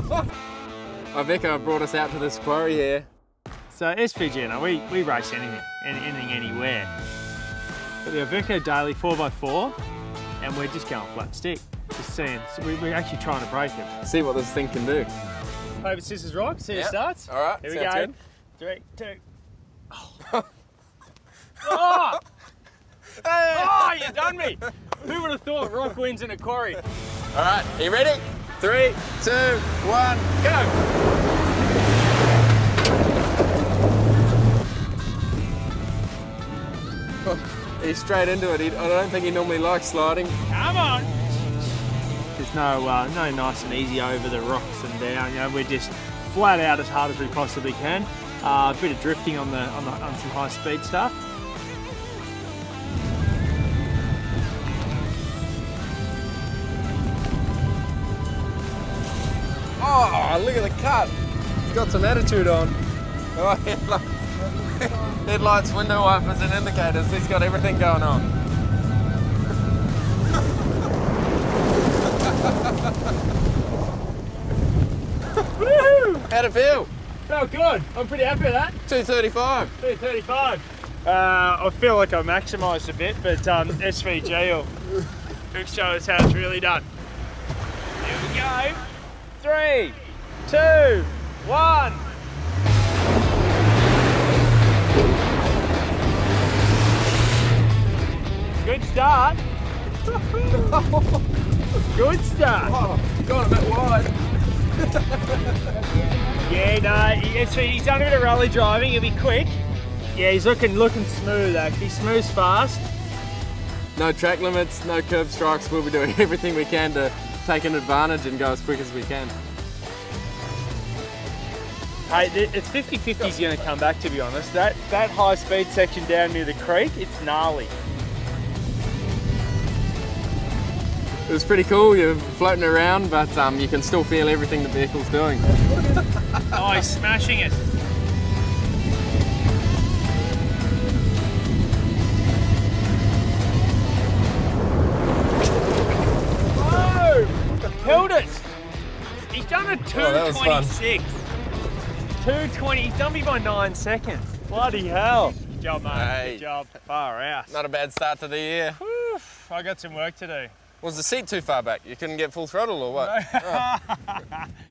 Iveco brought us out to this quarry here. So SVG, we race anything, anywhere. But the Iveco Daily 4x4, and we're just going flat stick. Just seeing, so we're actually trying to break it. See what this thing can do. Paper, scissors, rock, see who starts? All right, here we sounds go. Good. 3, 2. Oh! Oh! Hey! Oh, you done me! Who would have thought rock wins in a quarry? All right, are you ready? 3, 2, 1, go! He's straight into it. I don't think he normally likes sliding. Come on! There's no nice and easy over the rocks and down. You know, we're just flat out as hard as we possibly can. A bit of drifting on some high speed stuff. Oh, look at the cut. He's got some attitude on. Oh, headlights, window wipers and indicators. He's got everything going on. Woohoo! How'd it feel? Felt good. I'm pretty happy with that. 235. 235. I feel like I maximised a bit, but SVG will show us how it's really done. Here we go. 3, 2, 1. Good start. Good start. Oh, got a bit wide. Yeah, no, he's done a bit of rally driving. He'll be quick. Yeah, he's looking smooth actually. Smooth, fast. No track limits, no curb strikes. We'll be doing everything we can to take an advantage and go as quick as we can. Hey, it's 50-50 is going to come back, to be honest. That high speed section down near the creek, it's gnarly. It was pretty cool. You're floating around, but you can still feel everything the vehicle's doing. Oh, he's smashing it. Oh! Held it! He's done a 2:26. 2:20, he's done me by 9 seconds. Bloody hell. Good job, mate. Hey. Good job. Far out. Not a bad start to the year. Whew, I got some work to do. Was the seat too far back? You couldn't get full throttle or what? No. Oh.